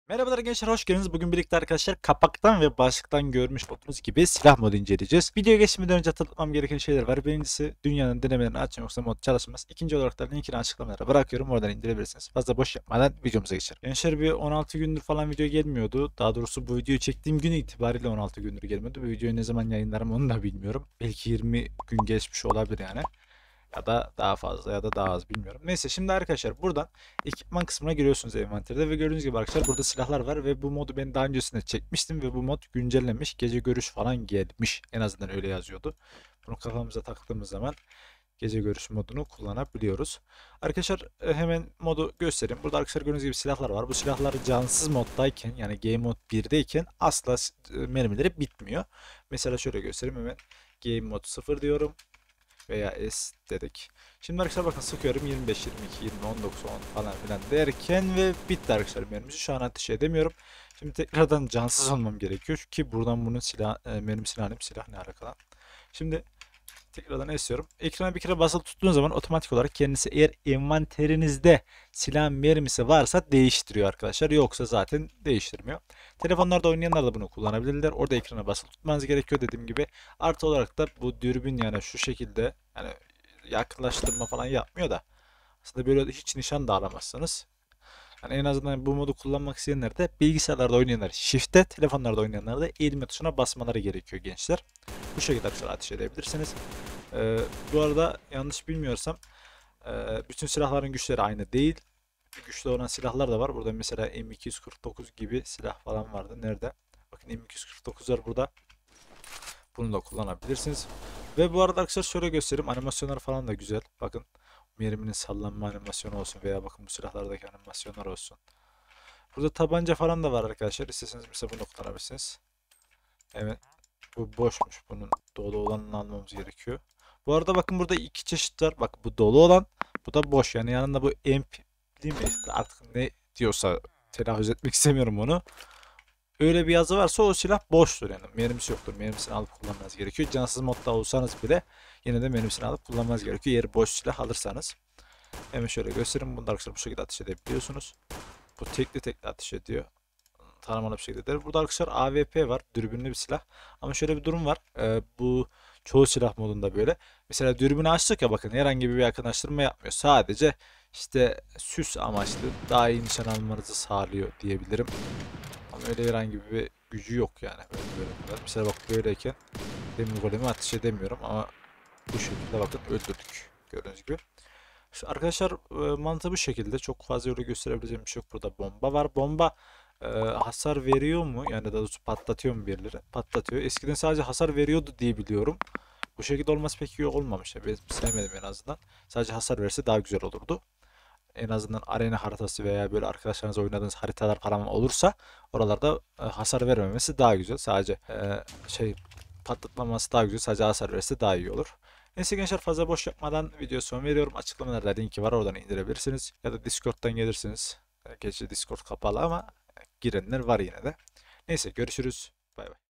Merhabalar gençler, hoş geldiniz. Bugün birlikte arkadaşlar kapaktan ve başlıktan görmüş olduğunuz gibi silah modu inceleyeceğiz. Videoya geçmeden önce hatırlatmam gereken şeyler var. Birincisi, dünyanın denemelerini açın yoksa mod çalışmaz. İkinci olarak da linkini açıklamalara bırakıyorum, oradan indirebilirsiniz. Fazla boş yapmadan videomuza geçelim. Gençler, bir 16 gündür falan video gelmiyordu. Daha doğrusu bu videoyu çektiğim gün itibariyle 16 gündür gelmedi. Bu videoyu ne zaman yayınlarım onu da bilmiyorum. Belki 20 gün geçmiş olabilir yani. Ya da daha fazla ya da daha az, bilmiyorum. Neyse, şimdi arkadaşlar buradan ekipman kısmına giriyorsunuz envanterde ve gördüğünüz gibi arkadaşlar burada silahlar var ve bu modu ben daha öncesinde çekmiştim ve bu mod güncellenmiş. Gece görüş falan gelmiş. En azından öyle yazıyordu. Bunu kafamıza taktığımız zaman gece görüş modunu kullanabiliyoruz. Arkadaşlar hemen modu göstereyim. Burada arkadaşlar gördüğünüz gibi silahlar var. Bu silahlar cansız moddayken, yani Game Mode 1'deyken asla mermileri bitmiyor. Mesela şöyle göstereyim hemen. Game Mode 0 diyorum veya S dedik. Şimdi arkadaşlar bakın, sıkıyorum 25, 22, 20, 19, 10 falan filan derken ve bitti arkadaşlar mermisi. Şu an ateş edemiyorum. Şimdi tekrardan cansız olmam gerekiyor ki buradan bunun mermisini alayım. Silah ne alakalı? Şimdi tekrardan esiyorum. Ekrana bir kere basılı tuttuğunuz zaman otomatik olarak kendisi, eğer envanterinizde silah mermisi varsa değiştiriyor arkadaşlar. Yoksa zaten değiştirmiyor. Telefonlarda oynayanlar da bunu kullanabilirler. Orada ekrana basılı tutmanız gerekiyor dediğim gibi. Artı olarak da bu dürbün, yani şu şekilde, yani yakınlaştırma falan yapmıyor da aslında böyle hiç nişan da alamazsınız. Yani en azından bu modu kullanmak isteyenler de, bilgisayarlarda oynayanlar shift'te, telefonlarda oynayanlar da eğilme tuşuna basmaları gerekiyor gençler. Bu şekilde arkadaşlar ateş edebilirsiniz. Bu arada yanlış bilmiyorsam bütün silahların güçleri aynı değil. Güçlü olan silahlar da var. Burada mesela M249 gibi silah falan vardı. Nerede? Bakın, M249 var burada. Bunu da kullanabilirsiniz. Ve bu arada arkadaşlar şöyle göstereyim. Animasyonlar falan da güzel. Bakın, merminin sallanma animasyonu olsun veya bakın bu silahlardaki animasyonlar olsun. Burada tabanca falan da var arkadaşlar. İsterseniz mesela bunu kullanabilirsiniz. Evet. Bu boşmuş. Bunun dolu olanını almamız gerekiyor. Bu arada bakın, burada iki çeşit var. Bak, bu dolu olan, bu da boş. Yani yanında bu MP değil mi? İşte artık ne diyorsa, telaffuz etmek istemiyorum onu. Öyle bir yazı varsa o silah boştur yani. Mermisi yoktur. Mermisini alıp kullanmanız gerekiyor. Cansız modda olsanız bile yine de mermisini alıp kullanmanız gerekiyor. Eğer boş silah alırsanız. Hemen şöyle göstereyim. Bunu da arkadaşlar bu şekilde ateş edebiliyorsunuz. Bu tekli tekli ateş ediyor. Taramalı bir şekilde der. Burada arkadaşlar AWP var. Dürbünlü bir silah. Ama şöyle bir durum var. Bu çoğu silah modunda böyle. Mesela dürbünü açtık ya, bakın herhangi bir yakınlaştırma yapmıyor. Sadece işte süs amaçlı daha iyi nişan almanızı sağlıyor diyebilirim. Ama öyle herhangi bir gücü yok yani. Böyle. Mesela bak, böyleyken demir golemi ateş edemiyorum ama bu şekilde bakın öldürdük. Gördüğünüz gibi. İşte arkadaşlar, mantığı bu şekilde. Çok fazla öyle gösterebileceğim bir şey yok. Burada bomba var. Bomba hasar veriyor mu? Yani daha doğrusu patlatıyor mu birileri? Patlatıyor. Eskiden sadece hasar veriyordu diye biliyorum. Bu şekilde olması pek iyi olmamış. Ben sevmedim en azından. Sadece hasar verse daha güzel olurdu. En azından arena haritası veya böyle arkadaşlarınızla oynadığınız haritalar falan olursa oralarda hasar vermemesi daha güzel. Sadece patlatmaması daha güzel. Sadece hasar verirse daha iyi olur. Neyse gençler, fazla boş yapmadan video son veriyorum. Açıklamalarda linki var, oradan indirebilirsiniz. Ya da Discord'dan gelirsiniz. Gerçi Discord kapalı ama girenler var yine de. Neyse, görüşürüz. Bay bay.